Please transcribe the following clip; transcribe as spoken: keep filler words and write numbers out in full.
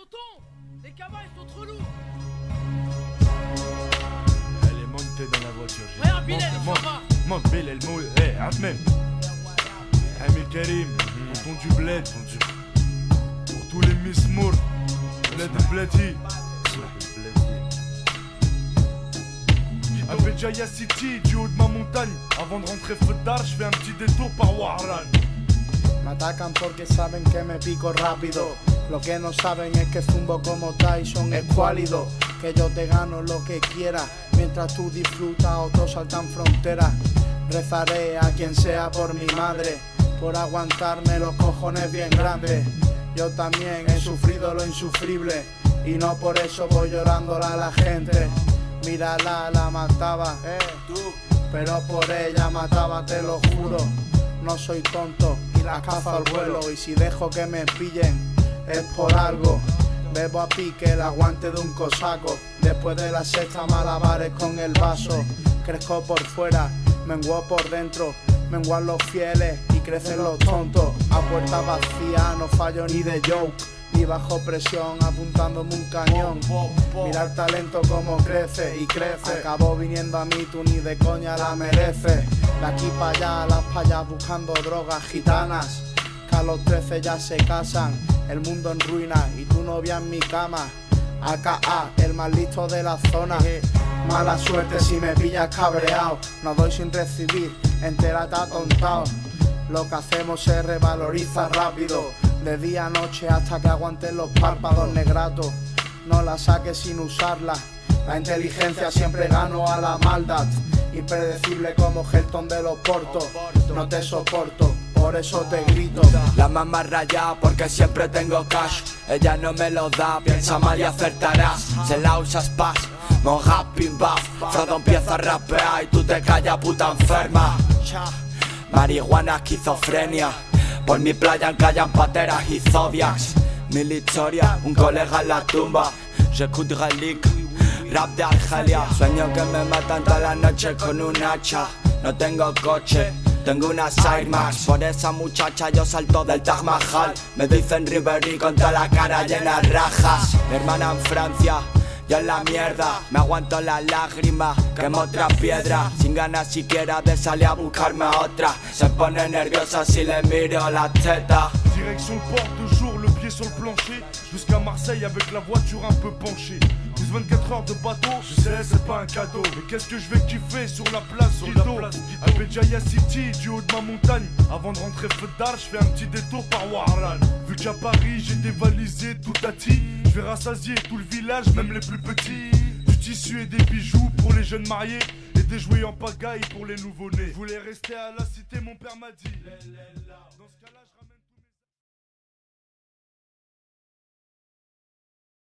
tonton. Les cabas ils sont trop lourds. Elle est montée dans la voiture. Regarde Bilal, il s'en va. Monte Bilal, mou... Eh, Ahmed. Hamid Karim, tonton du bled. Pour tous les Miss Mour. Bled Bledi. À Béjaïa City, du haut de ma montagne. Avant de rentrer Fedar, je fais un petit détour par Wahran. Me atacan porque saben que me pico rápido. Lo que no saben es que zumbo como Tyson escuálido. Que yo te gano lo que quiera. Mientras tú disfrutas, otros saltan fronteras. Rezaré a quien sea por mi madre, por aguantarme los cojones bien grandes. Yo también he sufrido lo insufrible y no por eso voy llorándola a la gente. Mírala, la mataba, eh, tú, pero por ella mataba, te lo juro. No soy tonto y la caza al vuelo, y si dejo que me pillen es por algo. Bebo a pique el aguante de un cosaco. Después de la sexta malabares con el vaso. Crezco por fuera, menguo por dentro. Menguan los fieles y crecen los tontos. A puerta vacía no fallo ni de joke, ni bajo presión apuntándome un cañón. Mira el talento como crece y crece. Acabó viniendo a mí, tú ni de coña la mereces. De aquí para allá, las payas buscando drogas gitanas, que a los trece ya se casan. El mundo en ruinas y tu novia en mi cama. A K A, el más listo de la zona. Mala suerte si me pillas cabreado. No doy sin recibir, entérate atontado. Lo que hacemos se revaloriza rápido, de día a noche hasta que aguanten los párpados negratos. No la saques sin usarla. La inteligencia siempre gano a la maldad. Impredecible como Helton de los Portos. No te soporto, por eso te grito. La mamá raya porque siempre tengo cash. Ella no me lo da, piensa mal y acertarás. Se la usas paz, monja pim baf. Frodo empieza a rapear y tú te callas, puta enferma. Marihuana, esquizofrenia. Por mi playa encallan pateras y zodiacs. Mil historias, un colega en la tumba. J'écoute relique, rap de Argelia. Sueño que me matan toda la noche con un hacha. No tengo coche, tengo una Air Max. Por esa muchacha yo salto del Taj Mahal. Me dicen Ribery con toda la cara llena de rajas. Mi hermana en Francia, yo en la mierda. Me aguanto las lágrimas, quemo otra piedra. Sin ganas siquiera de salir a buscarme a otra. Se pone nerviosa si le miro la teta. Direction le port de jour, le pied sur le plancher. Jusqu'à Marseille avec la voiture un peu penchée. Plus vingt-quatre heures de bateau, je sais c'est pas un cadeau. Mais qu'est-ce que je vais kiffer sur la place Guido. À Béjaïa City, du haut de ma montagne. Avant de rentrer Fedar, je fais un petit détour par Wahran. Vu qu'à Paris j'ai dévalisé tout à ti, je vais rassasier tout le village, même les plus petits. Du tissu et des bijoux pour les jeunes mariés, et des jouets en pagaille pour les nouveau-nés. Je voulais rester à la cité, mon père m'a dit. Dans ce cas-là, je ramène...